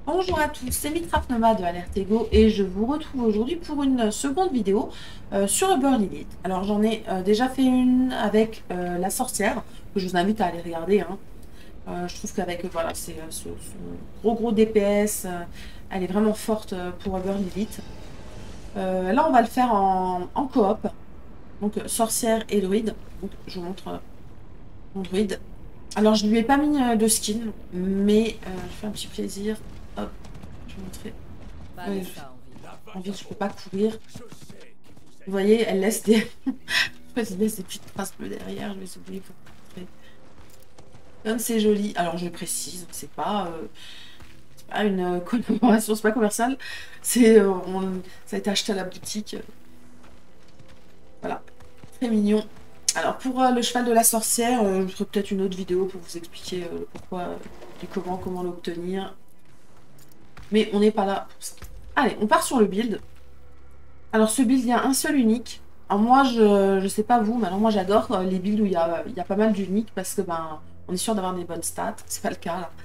Bonjour à tous, c'est Micraft Nomade de Alert Ego et je vous retrouve aujourd'hui pour une seconde vidéo sur Uber Lilith. Alors j'en ai déjà fait une avec la sorcière, que je vous invite à aller regarder, hein. Je trouve qu'avec voilà, c'est son gros DPS, elle est vraiment forte pour Uber Lilith. Là on va le faire en coop, donc sorcière et druide. Donc, je vous montre mon druide. Alors je lui ai pas mis de skin, mais je fais un petit plaisir. Hop, je vais vous montrer. Pas de Ouais, ça en ville. en ville, je peux pas courir. Vous voyez, elle laisse des... elle laisse des petites traces bleues derrière. Je vais oublier pour vous montrer. Comme c'est joli. Alors, je le précise, c'est pas une collaboration, c'est pas commercial. Ça a été acheté à la boutique. Voilà. Très mignon. Alors, pour le cheval de la sorcière, je ferai peut-être une autre vidéo pour vous expliquer pourquoi et comment l'obtenir. Mais on n'est pas là pour ça. Allez, on part sur le build. Alors, ce build, il y a un seul unique. Alors, moi, je sais pas vous, mais alors moi, j'adore les builds où il y a pas mal d'uniques parce que, ben, on est sûr d'avoir des bonnes stats. C'est pas le cas, là.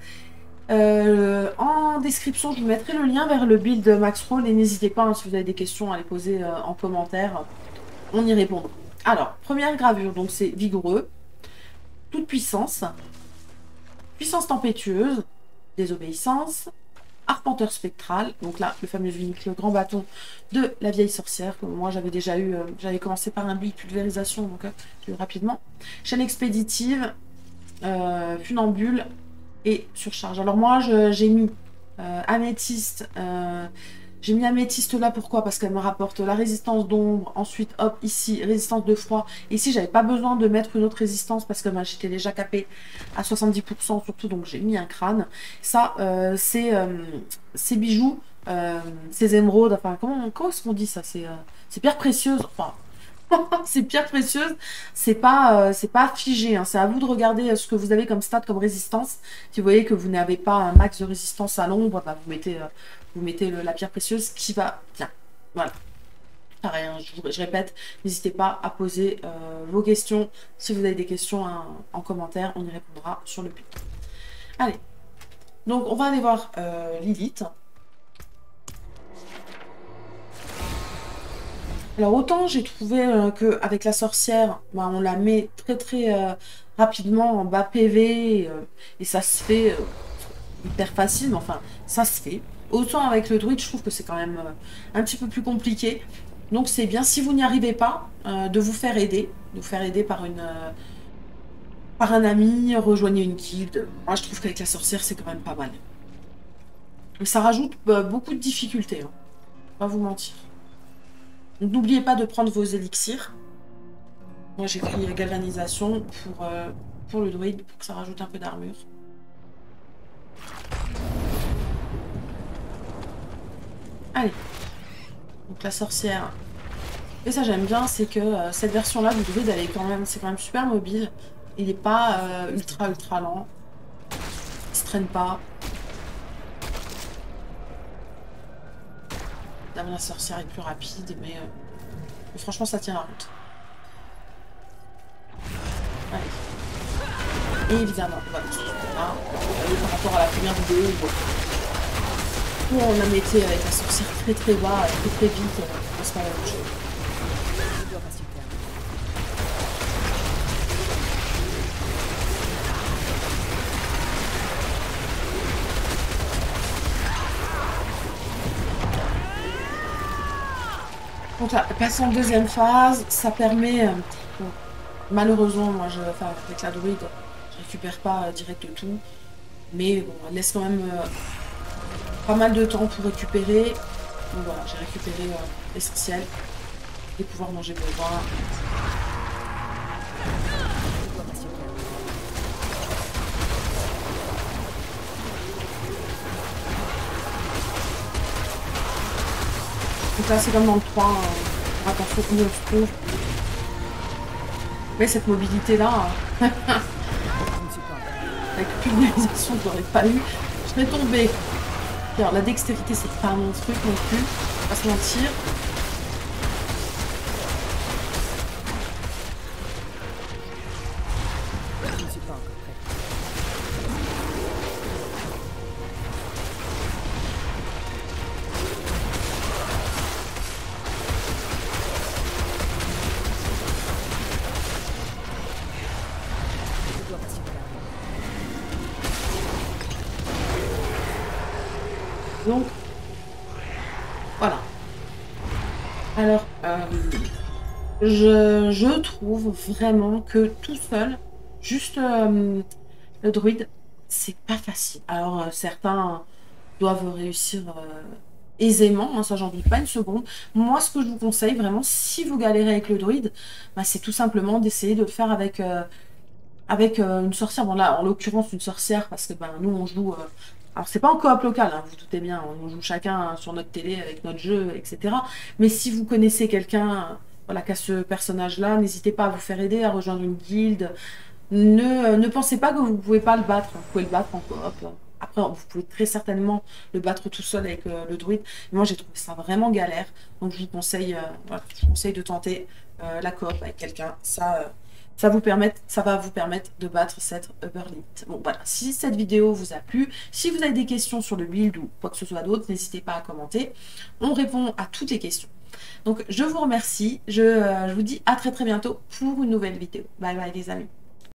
En description, je vous mettrai le lien vers le build Max Roll et n'hésitez pas, hein, si vous avez des questions, à les poser en commentaire. On y répondra. Alors, première gravure, donc c'est vigoureux, toute puissance, puissance tempétueuse, désobéissance, arpenteur spectral, donc là, le fameux unique, le grand bâton de la vieille sorcière, que moi j'avais déjà eu, j'avais commencé par un build pulvérisation, donc j'ai eu rapidement. Chaîne expéditive, funambule et surcharge. Alors moi, j'ai mis améthyste, j'ai mis améthyste là, pourquoi? Parce qu'elle me rapporte la résistance d'ombre, ensuite hop, ici, résistance de froid. Ici, j'avais pas besoin de mettre une autre résistance parce que ben, j'étais déjà capée à 70% surtout, donc j'ai mis un crâne. Ça, ces bijoux, ces émeraudes, enfin, comment est-ce qu'on dit ça? C'est pierres précieuses, enfin, ces pierres précieuses, c'est pas figé, hein. C'est à vous de regarder ce que vous avez comme stat, comme résistance. Si vous voyez que vous n'avez pas un max de résistance à l'ombre, bah, vous mettez la pierre précieuse qui va bien. Voilà. Pareil, hein, je répète, n'hésitez pas à poser vos questions. Si vous avez des questions hein, en commentaire, on y répondra sur le but. Allez, donc on va aller voir Lilith. Alors autant j'ai trouvé qu'avec la sorcière, bah, on la met très rapidement en bas PV et ça se fait hyper facile, mais enfin ça se fait. Autant avec le druide, je trouve que c'est quand même un petit peu plus compliqué. Donc c'est bien si vous n'y arrivez pas de vous faire aider, par par un ami, rejoignez une guilde. Moi je trouve qu'avec la sorcière c'est quand même pas mal. Mais ça rajoute beaucoup de difficultés, hein, pas vous mentir. Donc n'oubliez pas de prendre vos élixirs. Moi, j'ai pris galvanisation pour le druide, pour que ça rajoute un peu d'armure. Allez, donc la sorcière. Et ça, j'aime bien, c'est que cette version-là du druide, elle est quand même, c'est quand même super mobile. Il n'est pas ultra lent. Il se traîne pas. Évidemment, la sorcière est plus rapide, mais franchement, ça tient la route. Allez. Et évidemment, voilà, par rapport à la première vidéo, où on la mettait avec la sorcière très bas, très vite, c'est pas la même chose. Je dois passer le terme. Donc là, passer en deuxième phase, ça permet, bon, malheureusement, enfin, avec la druide, je récupère pas direct tout, mais bon, elle laisse quand même pas mal de temps pour récupérer. Donc voilà, j'ai récupéré l'essentiel, les pouvoirs dont j'ai besoin. Je dois passer le terme. Donc là, c'est comme dans le 3, attention où on se trouve. Mais cette mobilité-là, Je ne suis pas encore prêt. avec pulvérisation, je l'aurais pas eu. Je serais tombée. Alors, la dextérité, c'est pas mon truc non plus, on va pas se mentir. Je ne suis pas encore prêt. Donc, voilà. Alors, je trouve vraiment que tout seul, juste le druide, c'est pas facile. Alors, certains doivent réussir aisément, hein, ça j'en doute pas une seconde. Moi, ce que je vous conseille vraiment, si vous galérez avec le druide, bah, c'est tout simplement d'essayer de le faire avec une sorcière. Bon là, en l'occurrence, une sorcière, parce que ben, nous, on joue... alors, c'est pas en coop local, hein, vous vous doutez bien, on joue chacun sur notre télé avec notre jeu, etc. Mais si vous connaissez quelqu'un voilà, qui a ce personnage-là, n'hésitez pas à vous faire aider, à rejoindre une guilde. Ne pensez pas que vous pouvez pas le battre. Vous pouvez le battre en coop. Après, vous pouvez très certainement le battre tout seul avec le druide. Mais moi, j'ai trouvé ça vraiment galère. Donc, je vous conseille, voilà, je vous conseille de tenter la coop avec quelqu'un. Ça va vous permettre de battre cette upper limit. Bon, voilà. Si cette vidéo vous a plu, si vous avez des questions sur le build ou quoi que ce soit d'autre, n'hésitez pas à commenter. On répond à toutes les questions. Donc, je vous remercie. Je vous dis à très très bientôt pour une nouvelle vidéo. Bye bye les amis.